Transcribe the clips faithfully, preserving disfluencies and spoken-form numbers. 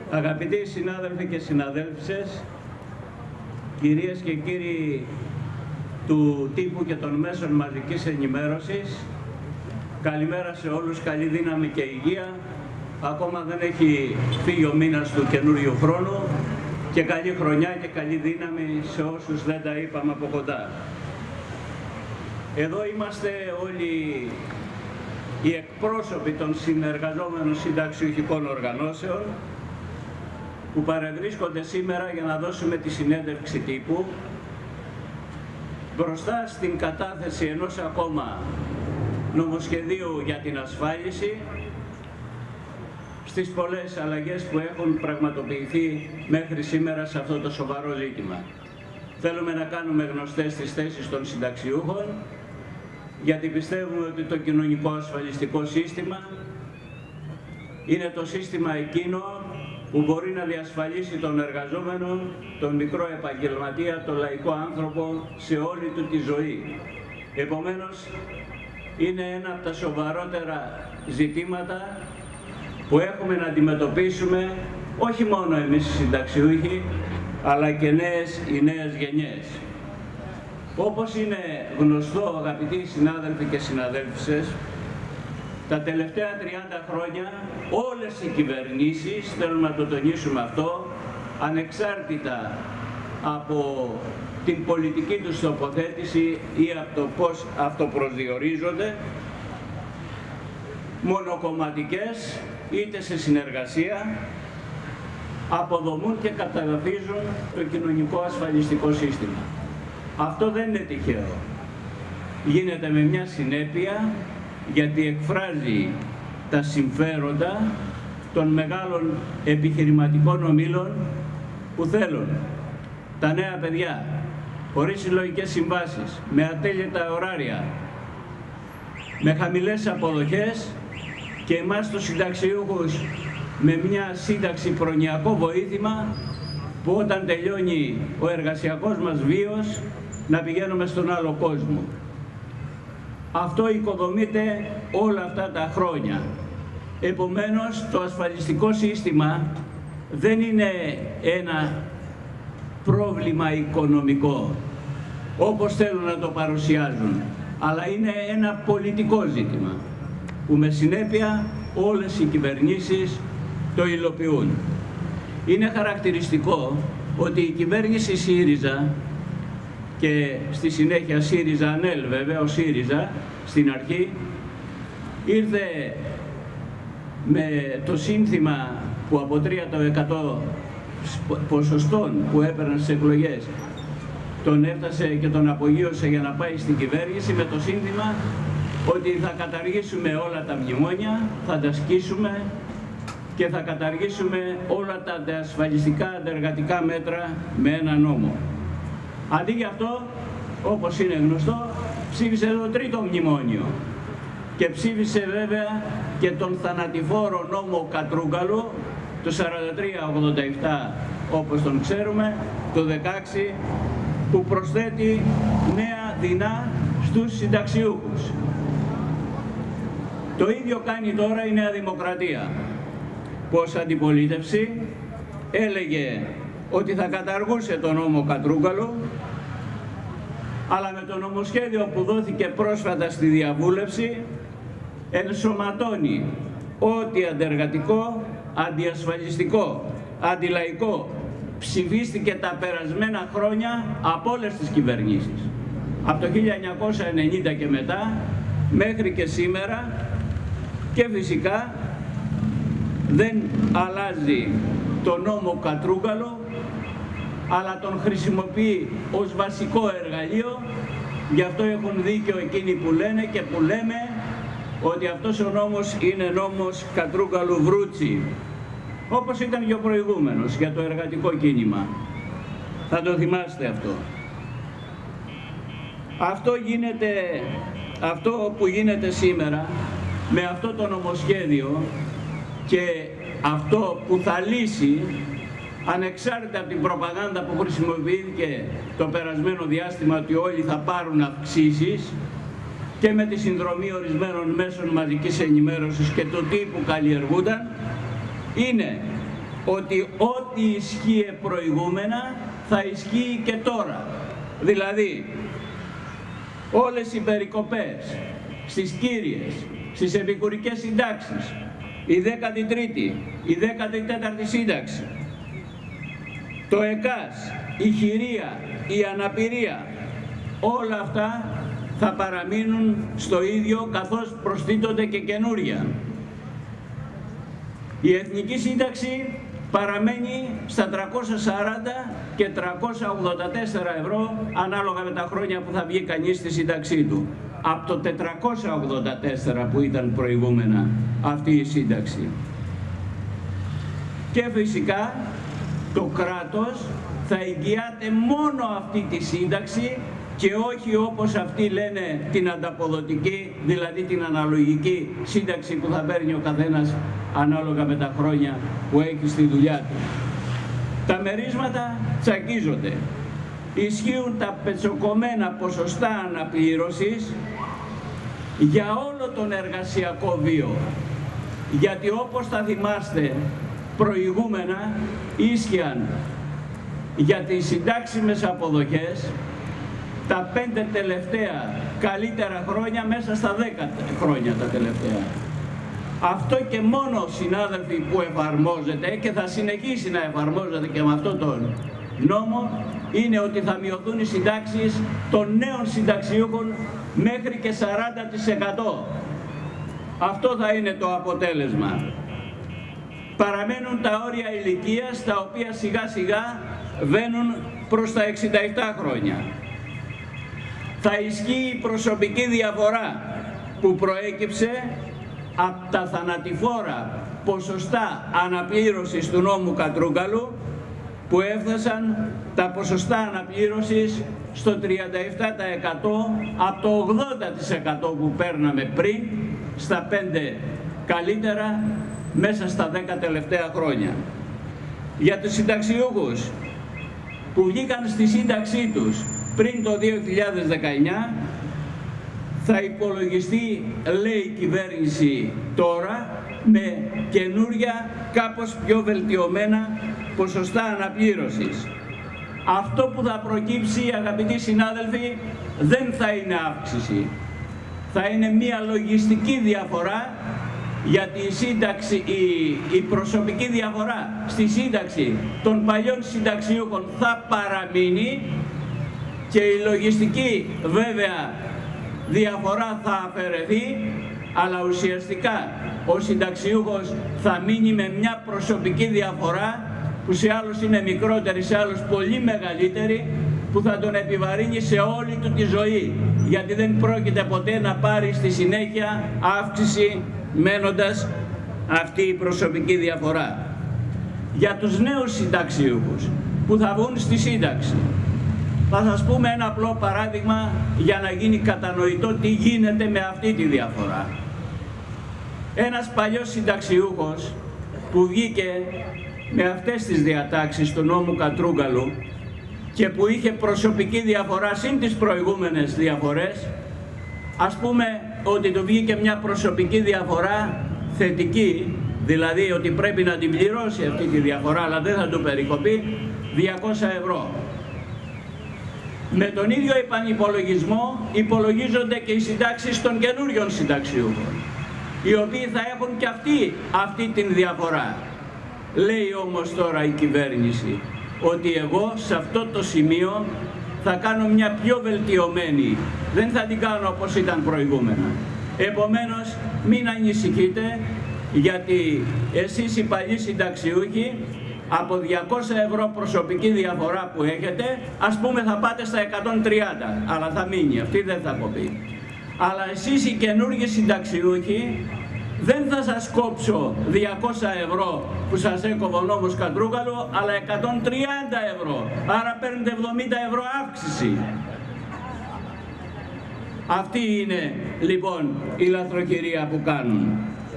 Αγαπητοί συνάδελφοι και συναδέλφισες, κυρίες και κύριοι του τύπου και των μέσων μαζικής ενημέρωσης, καλημέρα σε όλους, καλή δύναμη και υγεία. Ακόμα δεν έχει φύγει ο μήνας του καινούριου χρόνου και καλή χρονιά και καλή δύναμη σε όσους δεν τα είπαμε από κοντά. Εδώ είμαστε όλοι οι εκπρόσωποι των συνεργαζόμενων συνταξιουχικών οργανώσεων που παρευρίσκονται σήμερα για να δώσουμε τη συνέντευξη τύπου μπροστά στην κατάθεση ενός ακόμα νομοσχεδίου για την ασφάλιση, στις πολλές αλλαγές που έχουν πραγματοποιηθεί μέχρι σήμερα σε αυτό το σοβαρό ζήτημα. Θέλουμε να κάνουμε γνωστές τις θέσεις των συνταξιούχων, γιατί πιστεύουμε ότι το κοινωνικό ασφαλιστικό σύστημα είναι το σύστημα εκείνο που μπορεί να διασφαλίσει τον εργαζόμενο, τον μικρό επαγγελματία, τον λαϊκό άνθρωπο σε όλη του τη ζωή. Επομένως, είναι ένα από τα σοβαρότερα ζητήματα που έχουμε να αντιμετωπίσουμε όχι μόνο εμείς οι συνταξιούχοι, αλλά και νέες, οι νέες γενιές. Όπως είναι γνωστό, αγαπητοί συνάδελφοι και συναδέλφισες, τα τελευταία τριάντα χρόνια όλες οι κυβερνήσεις, θέλουμε να το τονίσουμε αυτό, ανεξάρτητα από την πολιτική τους τοποθέτηση ή από το πώς αυτοπροσδιορίζονται, μονοκομματικές είτε σε συνεργασία, αποδομούν και καταδαφίζουν το κοινωνικό ασφαλιστικό σύστημα. Αυτό δεν είναι τυχαίο. Γίνεται με μια συνέπεια, γιατί εκφράζει τα συμφέροντα των μεγάλων επιχειρηματικών ομίλων που θέλουν τα νέα παιδιά χωρίς συλλογικές συμβάσεις, με ατέλειωτα ωράρια, με χαμηλές αποδοχές και εμάς τους συνταξιούχους με μια σύνταξη προνοιακό βοήθημα που όταν τελειώνει ο εργασιακός μας βίος να πηγαίνουμε στον άλλο κόσμο. Αυτό οικοδομείται όλα αυτά τα χρόνια. Επομένως, το ασφαλιστικό σύστημα δεν είναι ένα πρόβλημα οικονομικό, όπως θέλουν να το παρουσιάζουν, αλλά είναι ένα πολιτικό ζήτημα, που με συνέπεια όλες οι κυβερνήσεις το υλοποιούν. Είναι χαρακτηριστικό ότι η κυβέρνηση ΣΥΡΙΖΑ και στη συνέχεια ΣΥΡΙΖΑ-ΑΝΕΛ, βέβαια, ο ΣΥΡΙΖΑ στην αρχή ήρθε με το σύνθημα που από τρία τοις εκατό ποσοστών που έπαιρναν στις εκλογές τον έφτασε και τον απογείωσε για να πάει στην κυβέρνηση με το σύνθημα ότι θα καταργήσουμε όλα τα μνημόνια, θα τα σκίσουμε και θα καταργήσουμε όλα τα αντασφαλιστικά, αντεργατικά μέτρα με ένα νόμο. Αντί για αυτό, όπως είναι γνωστό, ψήφισε το τρίτο μνημόνιο και ψήφισε βέβαια και τον θανατηφόρο νόμο Κατρούγκαλου, το σαράντα τρία ογδόντα επτά όπως τον ξέρουμε, το δεκαέξι, που προσθέτει νέα δεινά στους συνταξιούχους. Το ίδιο κάνει τώρα η Νέα Δημοκρατία, που ως αντιπολίτευση έλεγε ότι θα καταργούσε τον νόμο Κατρούγκαλου, αλλά με το νομοσχέδιο που δόθηκε πρόσφατα στη διαβούλευση ενσωματώνει ό,τι αντεργατικό, αντιασφαλιστικό, αντιλαϊκό ψηφίστηκε τα περασμένα χρόνια από όλες τις κυβερνήσεις. Από το χίλια εννιακόσια ενενήντα και μετά μέχρι και σήμερα, και φυσικά δεν αλλάζει το νόμο Κατρούγκαλο, αλλά τον χρησιμοποιεί ως βασικό εργαλείο. Γι' αυτό έχουν δίκιο εκείνοι που λένε και που λέμε ότι αυτός ο νόμος είναι νόμος Κατρούγκαλου Βρούτσι, όπως ήταν και ο προηγούμενος για το εργατικό κίνημα. Θα το θυμάστε αυτό. Αυτό γίνεται, αυτό που γίνεται σήμερα με αυτό το νομοσχέδιο και αυτό που θα λύσει, ανεξάρτητα από την προπαγάνδα που χρησιμοποιήθηκε το περασμένο διάστημα ότι όλοι θα πάρουν αυξήσεις, και με τη συνδρομή ορισμένων μέσων μαζικής ενημέρωσης και το τι που καλλιεργούνταν, είναι ότι ό,τι ισχύει προηγούμενα θα ισχύει και τώρα. Δηλαδή, όλες οι περικοπές στις κύριες, στις επικουρικές συντάξεις, η δέκατη τρίτη, η δέκατη τέταρτη σύνταξη, το ΕΚΑΣ, η χειρία, η αναπηρία, όλα αυτά θα παραμείνουν στο ίδιο, καθώς προστίθονται και καινούρια. Η Εθνική Σύνταξη παραμένει στα τριακόσια σαράντα και τριακόσια ογδόντα τέσσερα ευρώ ανάλογα με τα χρόνια που θα βγει κανείς στη σύνταξή του. Από το τετρακόσια ογδόντα τέσσερα που ήταν προηγούμενα αυτή η σύνταξη. Και φυσικά το κράτος θα εγγυάται μόνο αυτή τη σύνταξη και όχι όπως αυτοί λένε την ανταποδοτική, δηλαδή την αναλογική σύνταξη που θα παίρνει ο καθένας ανάλογα με τα χρόνια που έχει στη δουλειά του. Τα μερίσματα τσακίζονται. Ισχύουν τα πετσοκομμένα ποσοστά αναπλήρωσης για όλο τον εργασιακό βίο. Γιατί όπως θα θυμάστε προηγούμενα ίσχυαν για τις συντάξιμες αποδοχές τα πέντε τελευταία καλύτερα χρόνια μέσα στα δέκα χρόνια τα τελευταία. Αυτό και μόνο, συνάδελφοι, που εφαρμόζεται και θα συνεχίσει να εφαρμόζεται και με αυτόν τον νόμο είναι ότι θα μειωθούν οι συντάξεις των νέων συνταξιούχων μέχρι και σαράντα τοις εκατό. Αυτό θα είναι το αποτέλεσμα. Παραμένουν τα όρια ηλικίας, τα οποία σιγά σιγά βαίνουν προς τα εξήντα επτά χρόνια. Θα ισχύει η προσωπική διαφορά που προέκυψε από τα θανατηφόρα ποσοστά αναπλήρωσης του νόμου Κατρούγκαλου, που έφτασαν τα ποσοστά αναπλήρωσης στο τριάντα επτά τοις εκατό από το ογδόντα τοις εκατό που παίρναμε πριν, στα πέντε καλύτερα μέσα στα δέκα τελευταία χρόνια. Για τους συνταξιούχους που βγήκαν στη σύνταξή τους πριν το δύο χιλιάδες δεκαεννιά, θα υπολογιστεί, λέει η κυβέρνηση τώρα, με καινούρια κάπως πιο βελτιωμένα ποσοστά αναπλήρωσης. Αυτό που θα προκύψει, αγαπητοί συνάδελφοι, δεν θα είναι αύξηση. Θα είναι μια λογιστική διαφορά, γιατί η, σύνταξη, η, η προσωπική διαφορά στη σύνταξη των παλιών συνταξιούχων θα παραμείνει και η λογιστική βέβαια διαφορά θα αφαιρεθεί, αλλά ουσιαστικά ο συνταξιούχος θα μείνει με μια προσωπική διαφορά που σε άλλους είναι μικρότερη, σε άλλους πολύ μεγαλύτερη, που θα τον επιβαρύνει σε όλη του τη ζωή, γιατί δεν πρόκειται ποτέ να πάρει στη συνέχεια αύξηση μένοντας αυτή η προσωπική διαφορά. Για τους νέους συνταξιούχους που θα βγουν στη σύνταξη, θα σας πούμε ένα απλό παράδειγμα για να γίνει κατανοητό τι γίνεται με αυτή τη διαφορά. Ένας παλιός συνταξιούχος που βγήκε με αυτές τις διατάξεις του νόμου Κατρούγκαλου και που είχε προσωπική διαφορά συν τις προηγούμενες διαφορές, ας πούμε ότι του βγήκε μια προσωπική διαφορά θετική, δηλαδή ότι πρέπει να την πληρώσει αυτή τη διαφορά αλλά δεν θα του περικοπεί, διακόσια ευρώ. Με τον ίδιο επανυπολογισμό υπολογίζονται και οι συντάξεις των καινούριων συνταξιούχων, οι οποίοι θα έχουν και αυτοί αυτή την διαφορά. Λέει όμως τώρα η κυβέρνηση ότι εγώ σε αυτό το σημείο θα κάνω μια πιο βελτιωμένη, δεν θα την κάνω όπως ήταν προηγούμενα. Επομένως μην ανησυχείτε, γιατί εσείς οι παλιοί συνταξιούχοι από διακόσια ευρώ προσωπική διαφορά που έχετε, ας πούμε θα πάτε στα εκατόν τριάντα, αλλά θα μείνει, αυτή δεν θα κοπεί. Αλλά εσείς οι καινούργιοι συνταξιούχοι, δεν θα σας κόψω διακόσια ευρώ που σας έκοβε ο νόμος Κατρούγκαλου, αλλά εκατόν τριάντα ευρώ, άρα παίρνετε εβδομήντα ευρώ αύξηση. Αυτή είναι λοιπόν η λαθροχειρία που κάνουν.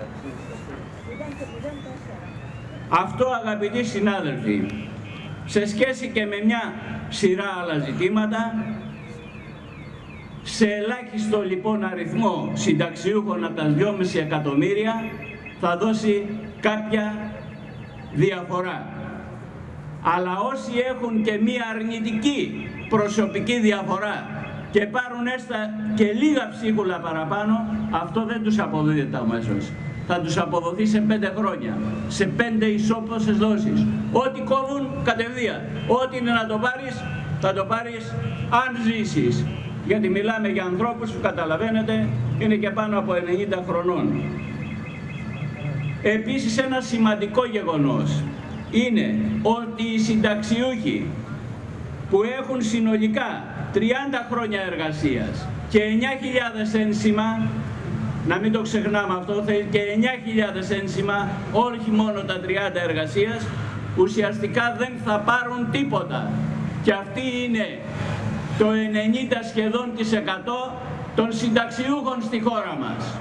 Αυτό, αγαπητοί συνάδελφοι, σε σχέση και με μια σειρά άλλα ζητήματα, σε ελάχιστο λοιπόν αριθμό συνταξιούχων από τα δυόμισι εκατομμύρια θα δώσει κάποια διαφορά. Αλλά όσοι έχουν και μία αρνητική προσωπική διαφορά και πάρουν έστα και λίγα ψίχουλα παραπάνω, αυτό δεν τους αποδίδεται αμέσως. Θα τους αποδοθεί σε πέντε χρόνια, σε πέντε ισόπωσες δόσεις. Ό,τι κόβουν κατευθείαν, ό,τι είναι να το πάρεις, θα το πάρεις αν ζήσεις. Γιατί μιλάμε για ανθρώπους που, καταλαβαίνετε, είναι και πάνω από ενενήντα χρονών. Επίσης, ένα σημαντικό γεγονός είναι ότι οι συνταξιούχοι που έχουν συνολικά τριάντα χρόνια εργασίας και εννιά χιλιάδες ένσημα, να μην το ξεχνάμε αυτό, θέλει και εννιά χιλιάδες ένσημα, όχι μόνο τα τριάντα εργασίας, ουσιαστικά δεν θα πάρουν τίποτα. Και αυτή είναι το ενενήντα σχεδόν της εκατό των συνταξιούχων στη χώρα μας.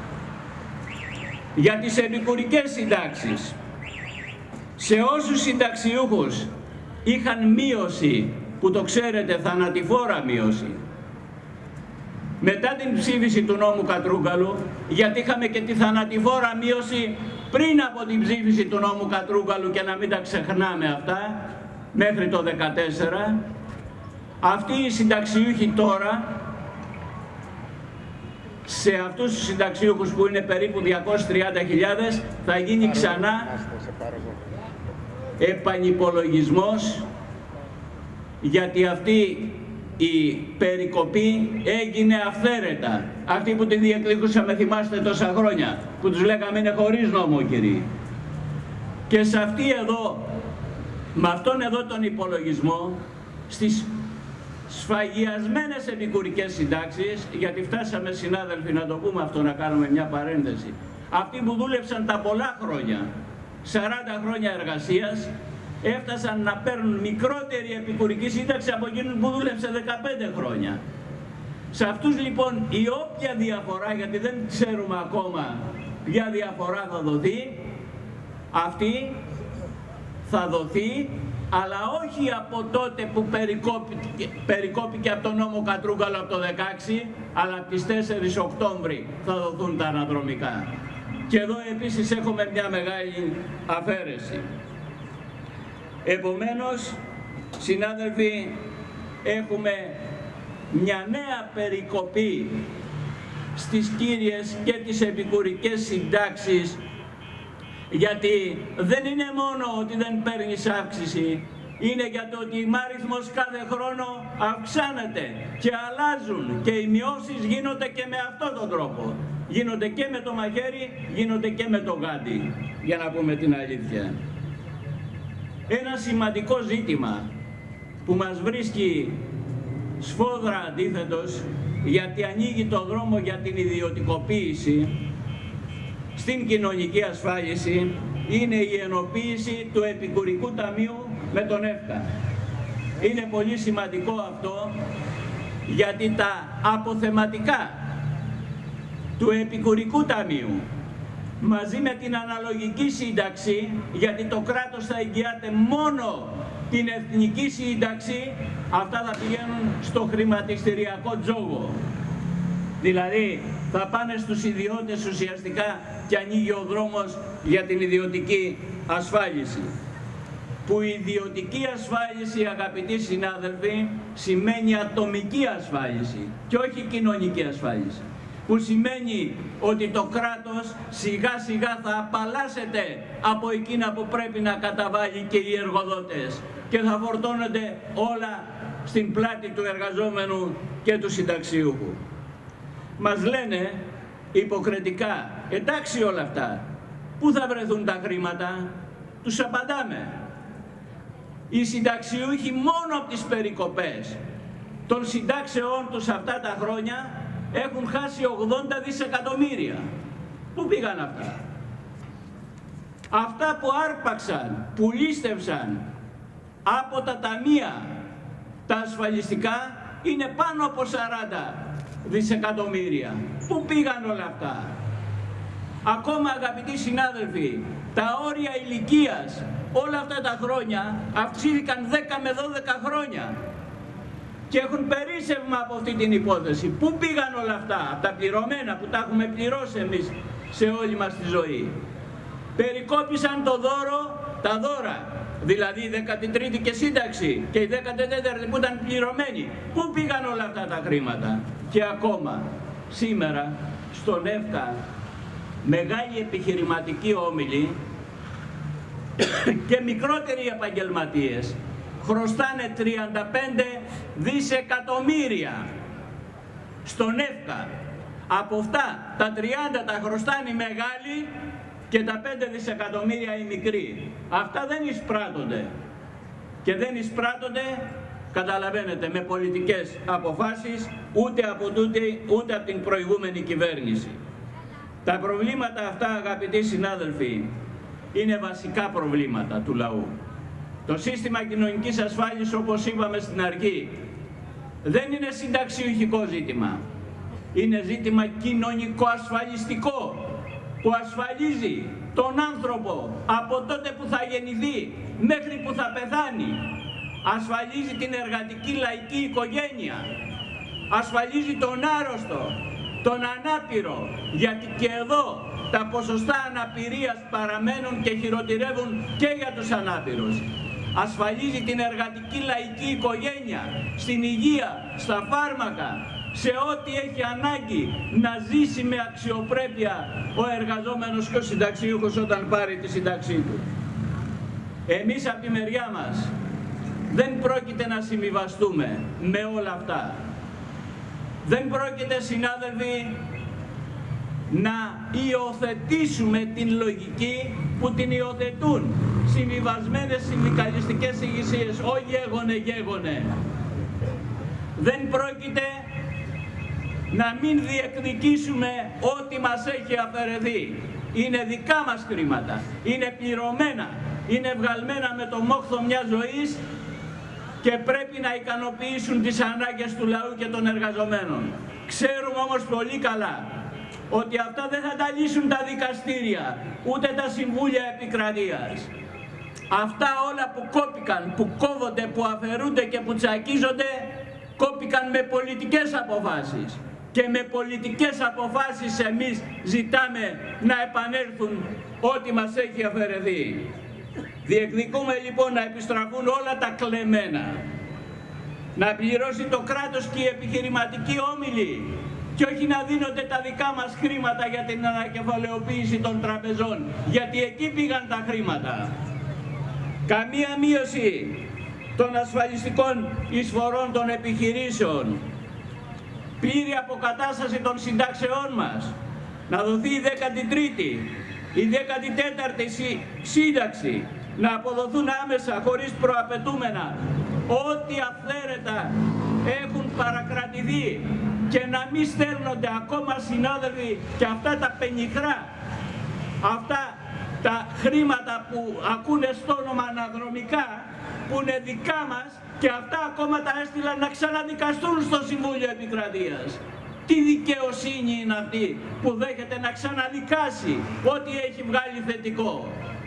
Για τις επικουρικές συντάξεις, σε όσους συνταξιούχους είχαν μείωση, που το ξέρετε, θανατηφόρα μείωση, μετά την ψήφιση του νόμου Κατρούγκαλου, γιατί είχαμε και τη θανατηφόρα μείωση πριν από την ψήφιση του νόμου Κατρούγκαλου και να μην τα ξεχνάμε αυτά, μέχρι το δεκατέσσερα, αυτοί οι συνταξιούχοι τώρα, σε αυτούς τους συνταξιούχους που είναι περίπου διακόσιες τριάντα χιλιάδες, θα γίνει ξανά επανυπολογισμός, γιατί αυτή η περικοπή έγινε αυθαίρετα. Αυτή που τη διεκδικούσαμε, θυμάστε, τόσα χρόνια, που τους λέγαμε είναι χωρίς νόμο, κύριοι. Και σε αυτή εδώ, με αυτόν εδώ τον υπολογισμό, στις σφαγιασμένες επικουρικές συντάξεις, γιατί φτάσαμε, συνάδελφοι, να το πούμε αυτό, να κάνουμε μια παρένθεση, αυτοί που δούλεψαν τα πολλά χρόνια, σαράντα χρόνια εργασίας, έφτασαν να παίρνουν μικρότερη επικουρική σύνταξη από εκείνους που δούλεψε δεκαπέντε χρόνια. Σε αυτούς λοιπόν η όποια διαφορά, γιατί δεν ξέρουμε ακόμα ποια διαφορά θα δοθεί, αυτή θα δοθεί, αλλά όχι από τότε που περικόπηκε, περικόπηκε από τον νόμο Κατρούγκαλο από το δεκαέξι, αλλά από τις τέσσερις Οκτώβρη θα δοθούν τα αναδρομικά. Και εδώ επίσης έχουμε μια μεγάλη αφαίρεση. Επομένως, συνάδελφοι, έχουμε μια νέα περικοπή στις κύριες και τις επικουρικές συντάξεις, γιατί δεν είναι μόνο ότι δεν παίρνεις αύξηση, είναι για το ότι η αριθμός κάθε χρόνο αυξάνεται και αλλάζουν και οι μειώσεις γίνονται και με αυτόν τον τρόπο. Γίνονται και με το μαχαίρι, γίνονται και με το γάντι, για να πούμε την αλήθεια. Ένα σημαντικό ζήτημα που μας βρίσκει σφόδρα αντίθετος, γιατί ανοίγει το δρόμο για την ιδιωτικοποίηση στην κοινωνική ασφάλιση, είναι η ενοποίηση του Επικουρικού Ταμείου με τον ΕΦΚΑ. Είναι πολύ σημαντικό αυτό, γιατί τα αποθεματικά του Επικουρικού Ταμείου μαζί με την αναλογική σύνταξη, γιατί το κράτος θα εγγυάται μόνο την εθνική σύνταξη, αυτά θα πηγαίνουν στο χρηματιστηριακό τζόγο. Δηλαδή θα πάνε στους ιδιώτες ουσιαστικά και ανοίγει ο δρόμος για την ιδιωτική ασφάλιση. Που η ιδιωτική ασφάλιση, αγαπητοί συνάδελφοι, σημαίνει ατομική ασφάλιση και όχι κοινωνική ασφάλιση. Που σημαίνει ότι το κράτος σιγά σιγά θα απαλλάσσεται από εκείνα που πρέπει να καταβάλει και οι εργοδότες και θα φορτώνονται όλα στην πλάτη του εργαζόμενου και του συνταξιούχου. Μας λένε υποκριτικά, εντάξει όλα αυτά, πού θα βρεθούν τα χρήματα? Τους απαντάμε. Οι συνταξιούχοι μόνο από τις περικοπές των συντάξεών τους αυτά τα χρόνια έχουν χάσει ογδόντα δισεκατομμύρια. Πού πήγαν αυτά? Αυτά που άρπαξαν, που λίστευσαν από τα ταμεία τα ασφαλιστικά είναι πάνω από σαράντα δισεκατομμύρια. Πού πήγαν όλα αυτά? Ακόμα, αγαπητοί συνάδελφοι, τα όρια ηλικίας όλα αυτά τα χρόνια αυξήθηκαν δέκα με δώδεκα χρόνια και έχουν περίσσευμα από αυτή την υπόθεση. Πού πήγαν όλα αυτά, από τα πληρωμένα που τα έχουμε πληρώσει εμείς σε όλη μας τη ζωή? Περικόπησαν το δώρο τα δώρα, δηλαδή η δέκατη τρίτη και σύνταξη και η δέκατη τέταρτη που ήταν πληρωμένη. Πού πήγαν όλα αυτά τα χρήματα? Και ακόμα σήμερα στον ΕΦΚΑ μεγάλοι επιχειρηματικοί όμιλοι και μικρότεροι επαγγελματίες χρωστάνε τριάντα πέντε δισεκατομμύρια στον ΕΦΚΑ. Από αυτά τα τριάντα τα χρωστάνε οι μεγάλοι και τα πέντε δισεκατομμύρια οι μικροί. Αυτά δεν εισπράττονται. Και δεν εισπράττονται, καταλαβαίνετε, με πολιτικές αποφάσεις ούτε από τούτη, ούτε από την προηγούμενη κυβέρνηση. Τα προβλήματα αυτά, αγαπητοί συνάδελφοι, είναι βασικά προβλήματα του λαού. Το σύστημα κοινωνικής ασφάλισης, όπως είπαμε στην αρχή, δεν είναι συνταξιουχικό ζήτημα. Είναι ζήτημα κοινωνικό-ασφαλιστικό που ασφαλίζει τον άνθρωπο από τότε που θα γεννηθεί μέχρι που θα πεθάνει. Ασφαλίζει την εργατική λαϊκή οικογένεια. Ασφαλίζει τον άρρωστο, τον ανάπηρο, γιατί και εδώ τα ποσοστά αναπηρίας παραμένουν και χειροτηρεύουν και για τους ανάπηρους. Ασφαλίζει την εργατική λαϊκή οικογένεια στην υγεία, στα φάρμακα, σε ό,τι έχει ανάγκη να ζήσει με αξιοπρέπεια ο εργαζόμενος και ο συνταξιούχος όταν πάρει τη σύνταξή του. Εμείς από τη μεριά μας δεν πρόκειται να συμβιβαστούμε με όλα αυτά. Δεν πρόκειται, συνάδελφοι, να υιοθετήσουμε την λογική που την υιοθετούν συμβιβασμένες συνδικαλιστικές ηγεσίες. Ω γέγονε, γέγονε. Δεν πρόκειται να μην διεκδικήσουμε ό,τι μας έχει αφαιρεθεί. Είναι δικά μας χρήματα, είναι πληρωμένα, είναι βγαλμένα με το μόχθο μιας ζωής και πρέπει να ικανοποιήσουν τις ανάγκες του λαού και των εργαζομένων. Ξέρουμε όμως πολύ καλά ότι αυτά δεν θα τα λύσουν τα δικαστήρια, ούτε τα συμβούλια επικρατείας. Αυτά όλα που κόπηκαν, που κόβονται, που αφαιρούνται και που τσακίζονται, κόπηκαν με πολιτικές αποφάσεις. Και με πολιτικές αποφάσεις εμείς ζητάμε να επανέλθουν ό,τι μας έχει αφαιρεθεί. Διεκδικούμε λοιπόν να επιστραφούν όλα τα κλεμμένα. Να πληρώσει το κράτος και οι επιχειρηματικοί όμιλοι και όχι να δίνονται τα δικά μας χρήματα για την ανακεφαλαιοποίηση των τραπεζών, γιατί εκεί πήγαν τα χρήματα. Καμία μείωση των ασφαλιστικών εισφορών των επιχειρήσεων. Πλήρη αποκατάσταση των συντάξεών μας. Να δοθεί η δέκατη τρίτη, η δέκατη τέταρτη σύνταξη. Να αποδοθούν άμεσα, χωρίς προαπαιτούμενα, ό,τι αυθαίρετα έχουν παρακρατηθεί και να μην στέλνονται ακόμα, συνάδελφοι, και αυτά τα πενιχρά, αυτά τα χρήματα που ακούνε στο όνομα αναδρομικά, που είναι δικά μας, και αυτά ακόμα τα έστειλαν να ξαναδικαστούν στο Συμβούλιο Επικρατείας. Τι δικαιοσύνη είναι αυτή που δέχεται να ξαναδικάσει ό,τι έχει βγάλει θετικό?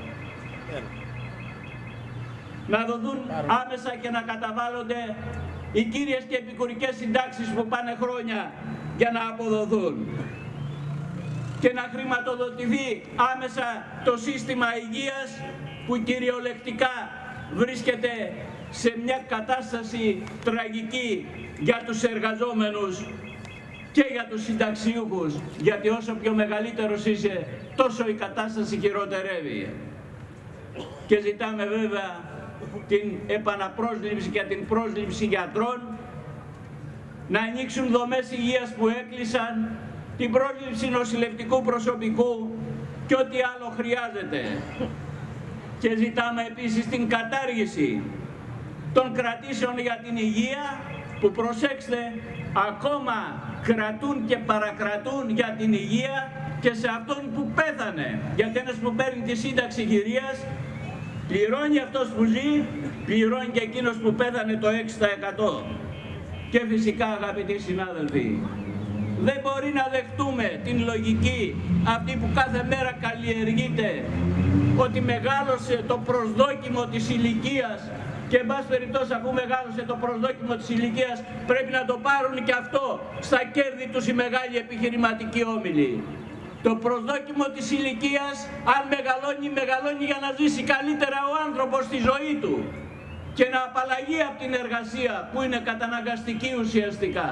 Να δοθούν άμεσα και να καταβάλλονται οι κύριες και επικουρικές συντάξεις που πάνε χρόνια για να αποδοθούν. Και να χρηματοδοτηθεί άμεσα το σύστημα υγείας που κυριολεκτικά βρίσκεται σε μια κατάσταση τραγική για τους εργαζόμενους και για τους συνταξιούχους, γιατί όσο πιο μεγαλύτερος είσαι, τόσο η κατάσταση χειροτερεύει. Και ζητάμε βέβαια την επαναπρόσληψη και την πρόσληψη γιατρών, να ανοίξουν δομές υγείας που έκλεισαν, την πρόσληψη νοσηλευτικού προσωπικού και ό,τι άλλο χρειάζεται. Και ζητάμε επίσης την κατάργηση των κρατήσεων για την υγεία, που, προσέξτε, ακόμα κρατούν και παρακρατούν για την υγεία και σε αυτόν που πέθανε. Γιατί ένας που παίρνει τη σύνταξη χειρίας πληρώνει αυτός που ζει, πληρώνει και εκείνος που πέθανε το έξι τοις εκατό. Και φυσικά, αγαπητοί συνάδελφοι, δεν μπορεί να δεχτούμε την λογική αυτή που κάθε μέρα καλλιεργείται, ότι μεγάλωσε το προσδόκιμο της ηλικίας και εν πάση περιπτώσει, αφού μεγάλωσε το προσδόκιμο της ηλικίας, πρέπει να το πάρουν και αυτό στα κέρδη τους οι μεγάλοι επιχειρηματικοί όμιλοι. Το προσδόκιμο της ηλικίας, αν μεγαλώνει, μεγαλώνει για να ζήσει καλύτερα ο άνθρωπος στη ζωή του και να απαλλαγεί από την εργασία που είναι καταναγκαστική ουσιαστικά.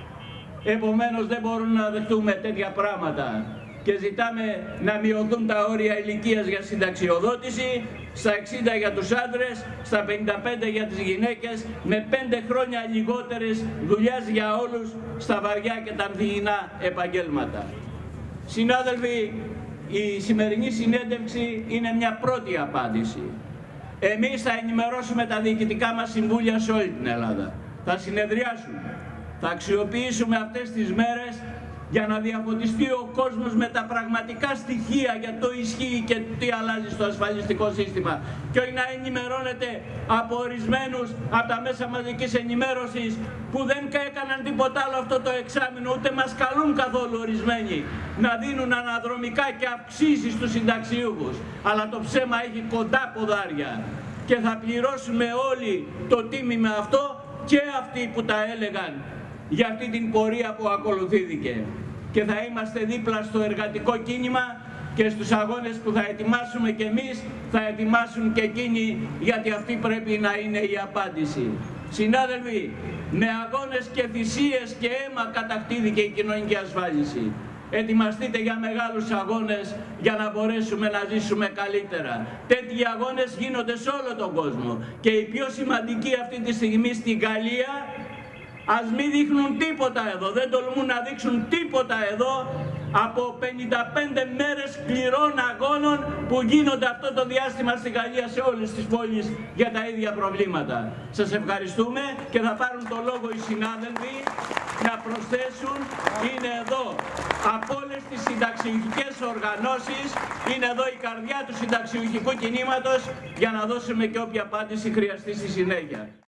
Επομένως δεν μπορούμε να δεχτούμε τέτοια πράγματα και ζητάμε να μειωθούν τα όρια ηλικίας για συνταξιοδότηση στα εξήντα για τους άντρες, στα πενήντα πέντε για τις γυναίκες, με πέντε χρόνια λιγότερες δουλειάς για όλους στα βαριά και τα ανθυγιεινά επαγγέλματα. Συνάδελφοι, η σημερινή συνέντευξη είναι μια πρώτη απάντηση. Εμείς θα ενημερώσουμε τα διοικητικά μας συμβούλια σε όλη την Ελλάδα. Θα συνεδριάσουμε, θα αξιοποιήσουμε αυτές τις μέρες για να διαφωτιστεί ο κόσμος με τα πραγματικά στοιχεία για το ισχύει και τι αλλάζει στο ασφαλιστικό σύστημα και όχι να ενημερώνεται από ορισμένους από τα μέσα μαζικής ενημέρωσης που δεν έκαναν τίποτα άλλο αυτό το εξάμηνο, ούτε μας καλούν καθόλου ορισμένοι να δίνουν αναδρομικά και αυξήσεις στους συνταξιούχους. Αλλά το ψέμα έχει κοντά ποδάρια και θα πληρώσουμε όλοι το τίμημα αυτό και αυτοί που τα έλεγαν για αυτή την πορεία που ακολουθήθηκε. Και θα είμαστε δίπλα στο εργατικό κίνημα και στους αγώνες που θα ετοιμάσουμε και εμείς, θα ετοιμάσουν και εκείνοι, γιατί αυτή πρέπει να είναι η απάντηση. Συνάδελφοι, με αγώνες και θυσίες και αίμα κατακτήθηκε η κοινωνική ασφάλιση. Ετοιμαστείτε για μεγάλους αγώνες για να μπορέσουμε να ζήσουμε καλύτερα. Τέτοιοι αγώνες γίνονται σε όλο τον κόσμο και η πιο σημαντική αυτή τη στιγμή στην Γαλλία. Ας μην δείχνουν τίποτα εδώ, δεν τολμούν να δείξουν τίποτα εδώ από πενήντα πέντε μέρες σκληρών αγώνων που γίνονται αυτό το διάστημα στη Γαλλία σε όλες τις πόλεις για τα ίδια προβλήματα. Σας ευχαριστούμε και θα πάρουν το λόγο οι συνάδελφοι να προσθέσουν. Είναι εδώ από όλες τις συνταξιουχικές οργανώσεις, είναι εδώ η καρδιά του συνταξιουχικού κινήματος για να δώσουμε και όποια απάντηση χρειαστεί στη συνέχεια.